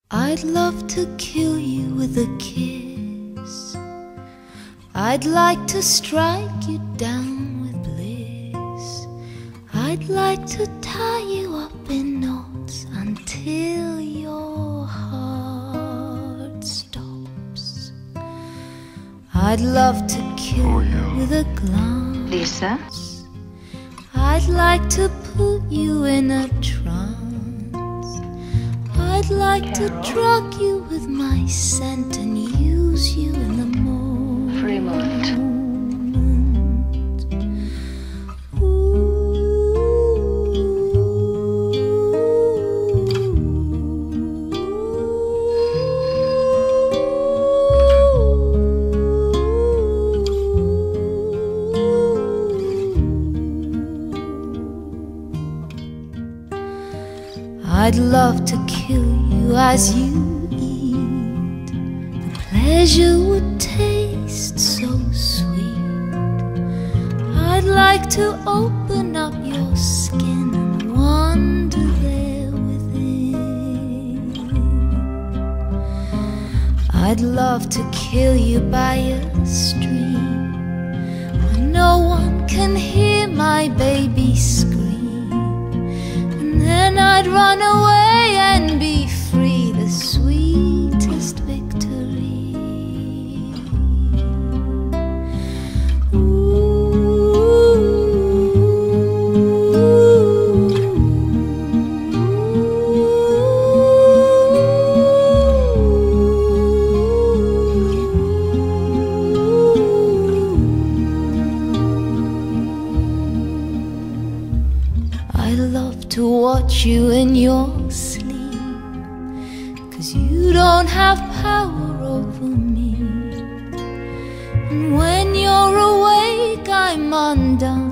I'd love to kill you with a kiss. I'd like to strike you down with bliss. I'd like to tie you up in knots until your heart stops. I'd love to kill you with a glance. Lisa? I'd like to put you in a trance. I'd like to drug you with my scent and use you in the moment. For a moment. I'd love to kill you as you eat. The pleasure would taste so sweet. I'd like to open up your skin and wander there within. I'd love to kill you by a stream where no one can hear my baby scream. Then I'd run away and be free, the sweetest victory. I love to watch you in your sleep, 'cause you don't have power over me. And when you're awake I'm undone.